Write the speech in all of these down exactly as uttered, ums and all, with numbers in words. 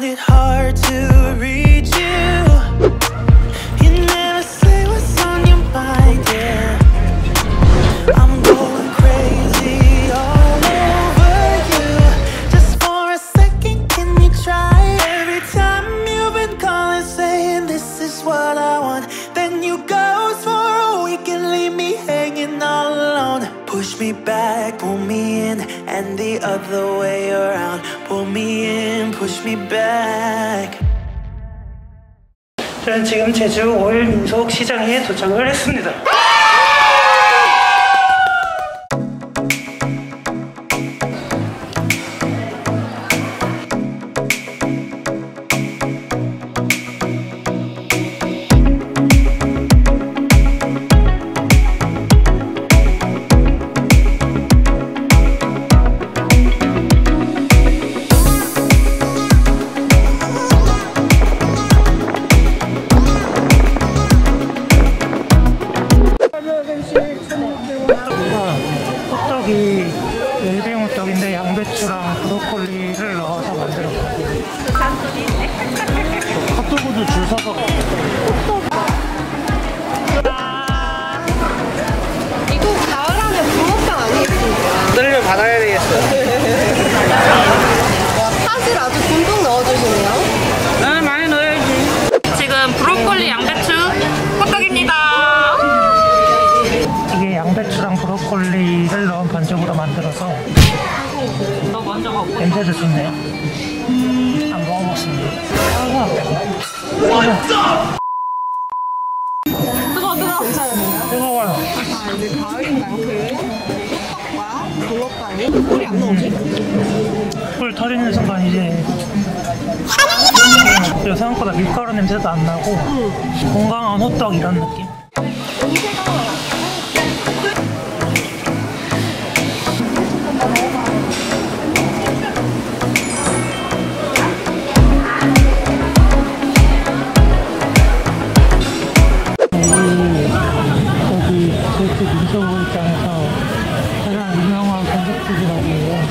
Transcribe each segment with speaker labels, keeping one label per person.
Speaker 1: find it hard to read you. You never say what's on your mind, yeah. I'm going crazy all over you. Just for a second, can you try? Every time you've been calling saying this is what I want, then you ghost for a week and leave me hanging all alone. Push me back, pull me in, and the other way around. Pull me in, push me back. 저는 지금 제주 오일 민속 시장에 도착을 했습니다. 호떡이 웰빙 호떡인데 양배추랑 브로콜리를 넣어서 만들었어요. 핫도그도 줄 서서
Speaker 2: 이거 가을하면 붕어빵 아니겠습니까?
Speaker 1: 뜰려 받아야 되겠어.
Speaker 2: 사실 아주 듬뿍 넣어주시네요.
Speaker 3: 네, 많이 넣어야지. 지금 브로콜리 양배추 호떡입니다.
Speaker 1: 이게 양배추랑 브로콜리를 넣은 반죽으로 만들어서
Speaker 3: 너 먼저 먹고.
Speaker 1: 냄새도 좋네요. 안 먹어봤습니다.
Speaker 3: 뜨거워, 뜨거워.
Speaker 1: 뜨거워요.
Speaker 2: 아, 이제 가을인 만큼 호떡과 붕어빵이 꿀이 안 나오지?
Speaker 1: 꿀 터지는 순간 이제 그리고 생각보다 밀가루 냄새도 안 나고 건강한 호떡 이런 느낌. 여기 제주 민속놀이장에서 가장 유명한 건축지구라기에요.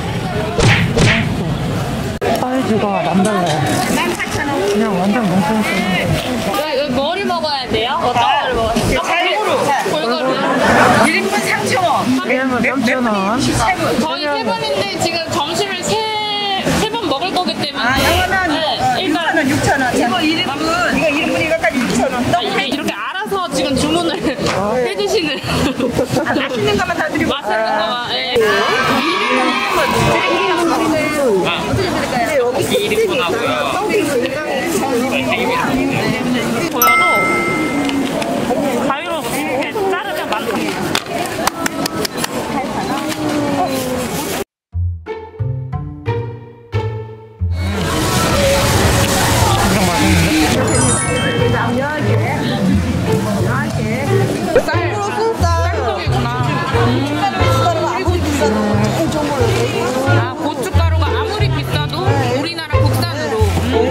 Speaker 1: 사이즈가 남달라요. 그냥 완전 뭉쳐있어요.
Speaker 3: 뭐를 먹어야 돼요? 어떤 거를 먹어야 돼요? 골고루.
Speaker 4: 일 인분 삼천 원.
Speaker 1: 그냥은 삼천 원.
Speaker 3: 저희 세 번인데 지금 점심을 세, 세 번 먹을 거기 때문에.
Speaker 4: 아, 이거는
Speaker 3: 네,
Speaker 4: 육천 원, 육천 원. 이거 일 인분. 이거 일 인분 이거까지 육천 원.
Speaker 3: 아, 이게 이렇게 알아서 지금 주문을 해주시는.
Speaker 4: 맛있는 것만 다 드리고.
Speaker 3: 맛있는 거만. 예. 일 인분 하고요. 보여도 가위로 이렇게 자르면 많습니다.
Speaker 1: 엄청 맛있는데?
Speaker 2: 쌀로 순쌀.
Speaker 3: 쌀떡이구나.
Speaker 2: 고춧가루가 아무리 비싸도 엄청 멀어요.
Speaker 3: 아, 고춧가루가 아무리 비싸도 우리나라 국산으로.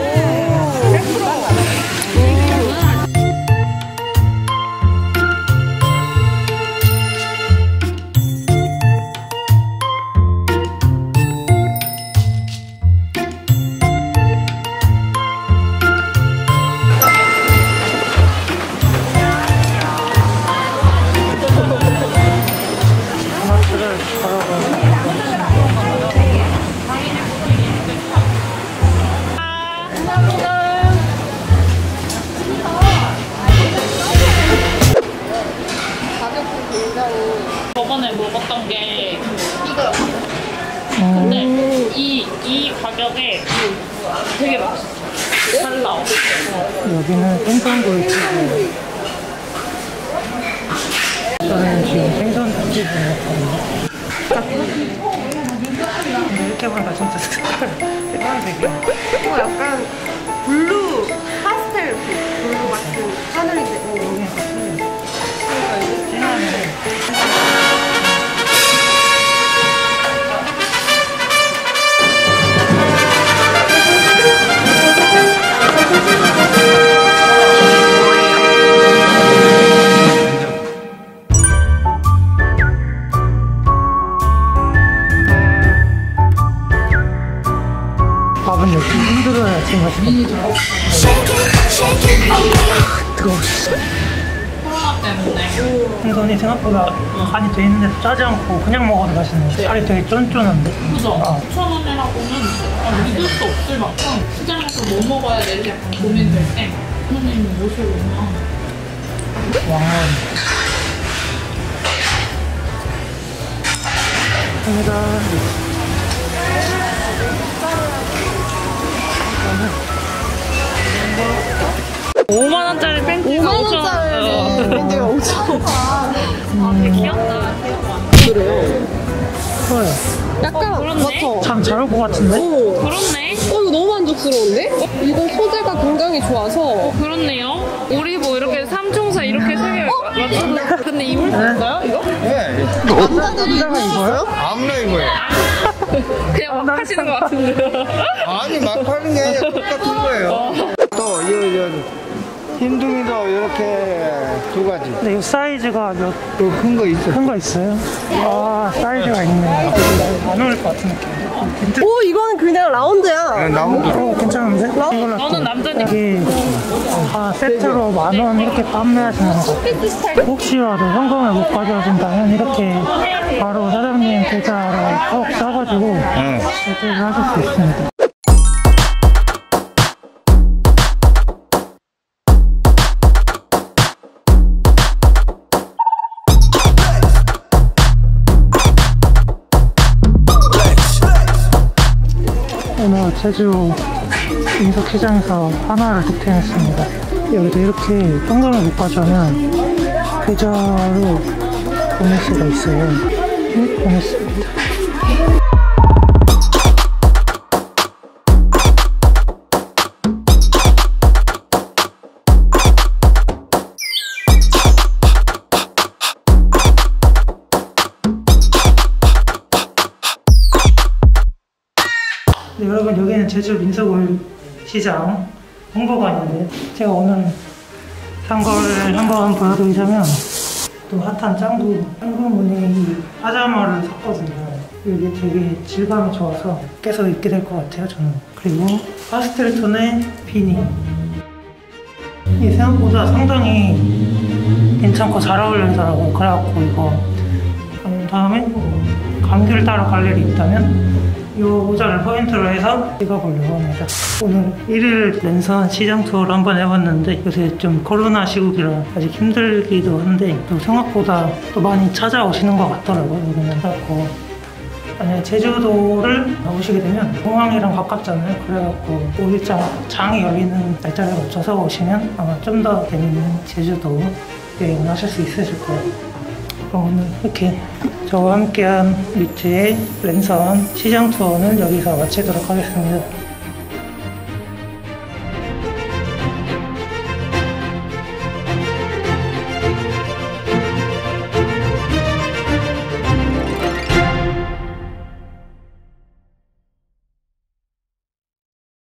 Speaker 3: 저번에 먹었던 게 이거요. 근데 이, 이 가격에 되게 맛있어. 잘 나와.
Speaker 1: 여기는 생선구이집이에요. 저는 지금 생선 찜질 먹거든요. 근데 이렇게 보니까 진짜 색깔색이야.
Speaker 2: 어, 약간 블루, 파스텔 블루 같은 하늘인데.
Speaker 5: 밥은 역시 힘들어야 제맛이 먹죠. 뜨거워.
Speaker 3: 코로나 때문에.
Speaker 5: 생선이 생각보다 간이 돼 있는데 짜지 않고 그냥 먹어도 맛있네. 살이 되게 쫀쫀한데?
Speaker 3: 그죠?
Speaker 5: 아.
Speaker 3: 오천 원이라고는 아, 믿을 수 없을 만큼 시장에서 뭐 먹어야 될지 약간 고민될 때 선생님이 모시고 오면
Speaker 5: 왕원. 감사합니다.
Speaker 3: 오만 원짜리 팬티가
Speaker 2: 오만
Speaker 3: 오천 원.
Speaker 2: 원짜리 밴드가 오천 원.
Speaker 3: 아, 되게 귀엽다.
Speaker 2: 그래요.
Speaker 5: 좋아요.
Speaker 2: 약간
Speaker 3: 그렇네.
Speaker 2: 맞죠?
Speaker 5: 참 잘 올 것 같은데?
Speaker 2: 오.
Speaker 3: 그렇네.
Speaker 2: 어, 이거 너무 만족스러운데? 어, 이거 소재가 굉장히 좋아서.
Speaker 3: 그렇네요. 우리 뭐 이렇게 삼총사 이렇게 세개 맞췄는데 근데 입을 수 있어요 이거?
Speaker 6: 네,
Speaker 2: 남자들도 입어요?
Speaker 6: 아무나 이거예요.
Speaker 3: 그냥 막 하시는 것 같은데.
Speaker 6: 아니 막 하는 게 아니라 똑같은 거예요. 또 이 흰둥이도 이렇게 두 가지.
Speaker 5: 근데 이 사이즈가 몇
Speaker 6: 또 큰 거 있어.
Speaker 5: 큰 거 있어요? 아, 사이즈가 있네. 안 어울릴 것 같은 느낌. 괜찮...
Speaker 2: 오, 이거는 그냥 라운드야.
Speaker 6: 나온다.
Speaker 5: 어, 괜찮은데? 이걸로
Speaker 3: 너는 남자니까.
Speaker 5: 여기 아, 세트로 만 원 이렇게 판매하시는 거. 혹시라도 현금을 못 가져오신다면 이렇게 바로 사장님 계좌로 꼭 싸가지고 결제를 하실 수 있습니다. 오늘 제주 인석시장에서 하나를 득템했습니다. 여기도 이렇게 현금을 못 가져오면 계좌로 보낼 수가 있어요. 네, 보냈습니다. 네, 여러분 여기는 제주 민속을 시장 홍보관인데 제가 오늘 산 거를 한번 보여드리자면 또 핫한 짱구 황금무늬 이 파자마를 샀거든요. 이게 되게 질감이 좋아서 계속 입게 될 것 같아요 저는. 그리고 파스텔 톤의 비니 이게 생각보다 상당히 괜찮고 잘 어울리더라고요. 그래갖고 이거 음, 다음에 감귤 따러 갈 일이 있다면 이 모자를 포인트로 해서 찍어보려고 합니다. 오늘 일 일 랜선 시장 투어를 한번 해봤는데 요새 좀 코로나 시국이라 아직 힘들기도 한데 또 생각보다 또 많이 찾아오시는 것 같더라고요. 여기는 그래갖고 만약에 제주도를 오시게 되면 공항이랑 가깝잖아요. 그래갖고 오 일장 장이 열리는 날짜를 맞춰서 오시면 아마 좀 더 재밌는 제주도 여행을 하실 수 있으실 거예요. 그럼 오늘 이렇게 저와 함께한 뮤트의 랜선 시장 투어는 여기서 마치도록 하겠습니다.